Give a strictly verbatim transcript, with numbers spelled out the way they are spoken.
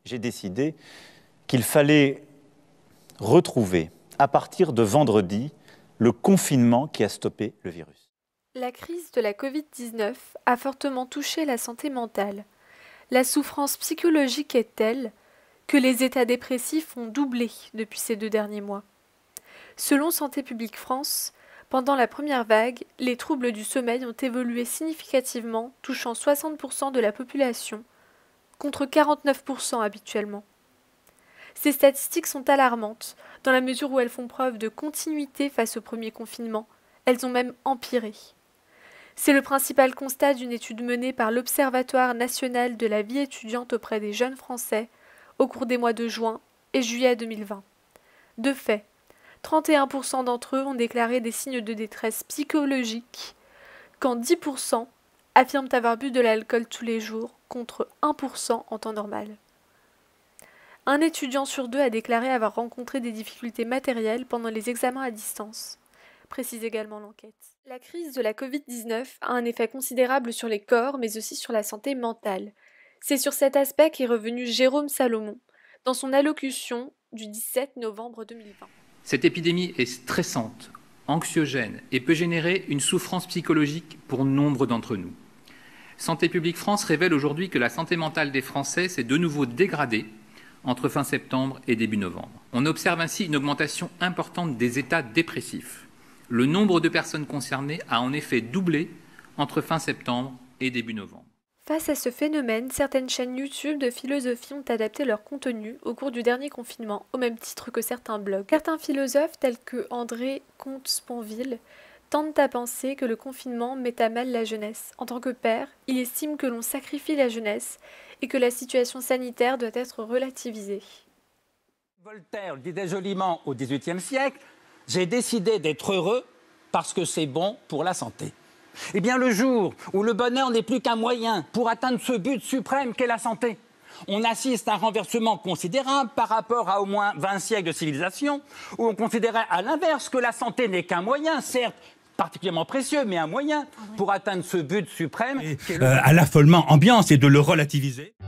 j'ai décidé qu'il fallait retrouver, à partir de vendredi, le confinement qui a stoppé le virus. La crise de la Covid dix-neuf a fortement touché la santé mentale. La souffrance psychologique est telle que les états dépressifs ont doublé depuis ces deux derniers mois. Selon Santé publique France, pendant la première vague, les troubles du sommeil ont évolué significativement, touchant soixante pour cent de la population, contre quarante-neuf pour cent habituellement. Ces statistiques sont alarmantes, dans la mesure où elles font preuve de continuité face au premier confinement. Elles ont même empiré. C'est le principal constat d'une étude menée par l'Observatoire national de la vie étudiante auprès des jeunes Français au cours des mois de juin et juillet deux mille vingt. De fait, trente et un pour cent d'entre eux ont déclaré des signes de détresse psychologique, quand dix pour cent affirment avoir bu de l'alcool tous les jours, contre un pour cent en temps normal. Un étudiant sur deux a déclaré avoir rencontré des difficultés matérielles pendant les examens à distance, précise également l'enquête. La crise de la Covid dix-neuf a un effet considérable sur les corps, mais aussi sur la santé mentale. C'est sur cet aspect qu'est revenu Jérôme Salomon, dans son allocution du dix-sept novembre deux mille vingt. Cette épidémie est stressante, anxiogène et peut générer une souffrance psychologique pour nombre d'entre nous. Santé publique France révèle aujourd'hui que la santé mentale des Français s'est de nouveau dégradée entre fin septembre et début novembre. On observe ainsi une augmentation importante des états dépressifs. Le nombre de personnes concernées a en effet doublé entre fin septembre et début novembre. Face à ce phénomène, certaines chaînes YouTube de philosophie ont adapté leur contenu au cours du dernier confinement, au même titre que certains blogs. Certains philosophes, tels que André Comte-Sponville, tentent à penser que le confinement met à mal la jeunesse. En tant que père, il estime que l'on sacrifie la jeunesse et que la situation sanitaire doit être relativisée. Voltaire le disait joliment au dix-huitième siècle, « J'ai décidé d'être heureux parce que c'est bon pour la santé ». Eh bien, le jour où le bonheur n'est plus qu'un moyen pour atteindre ce but suprême qu'est la santé, on assiste à un renversement considérable par rapport à au moins vingt siècles de civilisation, où on considérait à l'inverse que la santé n'est qu'un moyen, certes particulièrement précieux, mais un moyen pour atteindre ce but suprême. Et, euh, à l'affolement ambiant, c'est de le relativiser.